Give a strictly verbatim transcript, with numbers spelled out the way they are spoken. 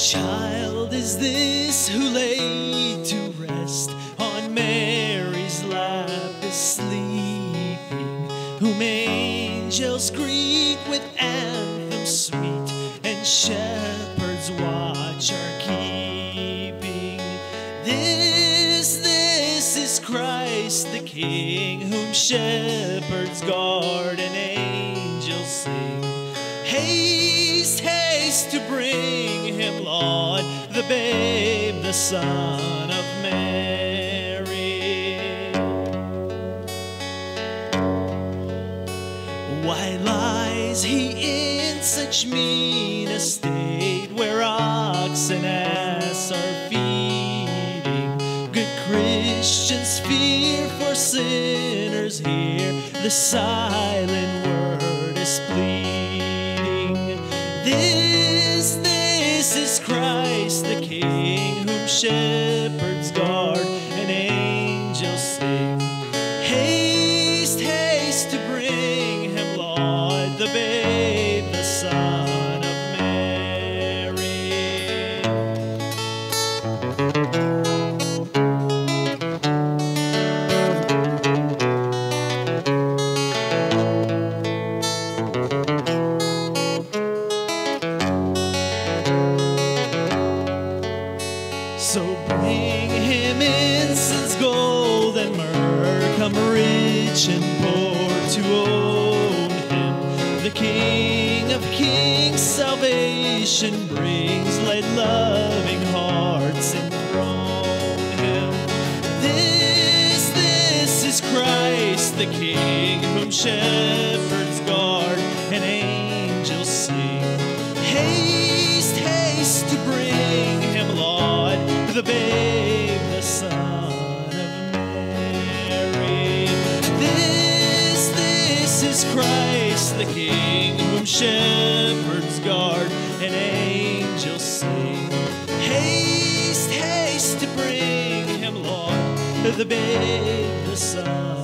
child is this who laid to rest on Mary's lap is sleeping, whom angels greet with anthems sweet, and shepherds watch are keeping. This, this is Christ the King, whom shepherds guard and angels sing. Haste, haste to bring him, Lord, the babe, the Son of Mary. Why lies he in such mean estate, where ox and ass are feeding? Good Christians fear, for sinners hear the silent word is pleading. This, this is Christ the King, whom shepherds guard and angels sing. Haste, haste to bring him, Lord, the babe, the Son of Mary. So bring him incense, gold, and myrrh, come rich and poor to own him. The King of kings salvation brings, let loving hearts enthrone him. This, this is Christ the King, whom shepherds guard and angels sing. Haste, haste to bring him, Lord, the babe, the Son of Mary. This, this is Christ the King, whom shepherds guard and angels sing. Haste, haste to bring him, Lord, the babe, the Son